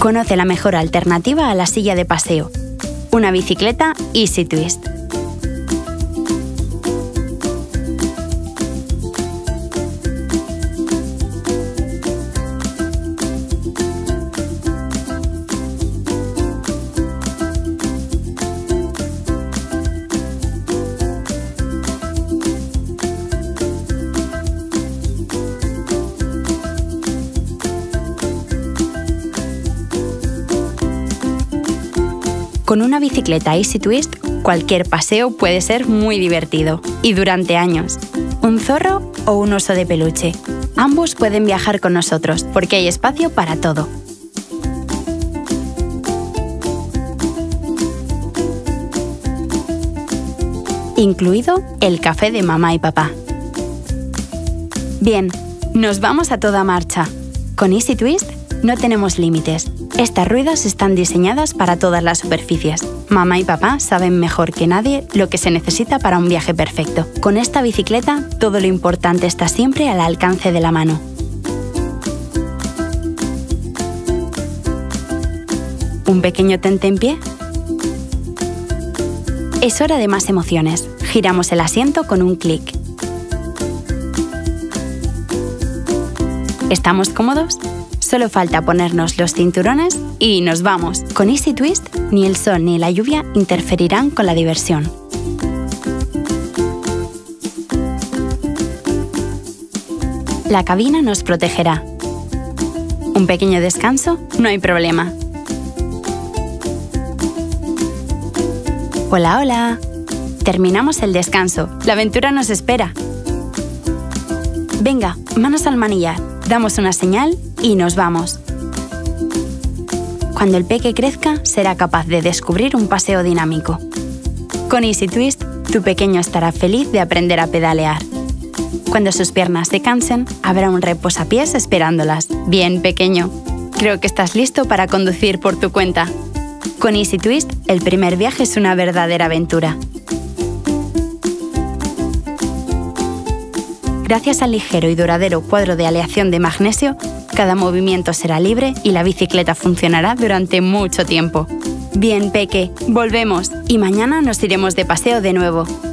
Conoce la mejor alternativa a la silla de paseo. Una bicicleta Easy Twist. Con una bicicleta Easy Twist, cualquier paseo puede ser muy divertido y durante años. ¿Un zorro o un oso de peluche? Ambos pueden viajar con nosotros porque hay espacio para todo. Incluido el café de mamá y papá. Bien, nos vamos a toda marcha. Con Easy Twist no tenemos límites. Estas ruedas están diseñadas para todas las superficies. Mamá y papá saben mejor que nadie lo que se necesita para un viaje perfecto. Con esta bicicleta, todo lo importante está siempre al alcance de la mano. ¿Un pequeño tentempié? Es hora de más emociones. Giramos el asiento con un clic. ¿Estamos cómodos? Solo falta ponernos los cinturones y nos vamos. Con Easy Twist, ni el sol ni la lluvia interferirán con la diversión. La cabina nos protegerá. ¿Un pequeño descanso? No hay problema. Hola, hola. Terminamos el descanso. La aventura nos espera. Venga, manos al manillar. Damos una señal y nos vamos. Cuando el peque crezca, será capaz de descubrir un paseo dinámico. Con Easy Twist, tu pequeño estará feliz de aprender a pedalear. Cuando sus piernas se cansen, habrá un reposapiés esperándolas. Bien, pequeño. Creo que estás listo para conducir por tu cuenta. Con Easy Twist, el primer viaje es una verdadera aventura. Gracias al ligero y duradero cuadro de aleación de magnesio, cada movimiento será libre y la bicicleta funcionará durante mucho tiempo. Bien, peque, volvemos y mañana nos iremos de paseo de nuevo.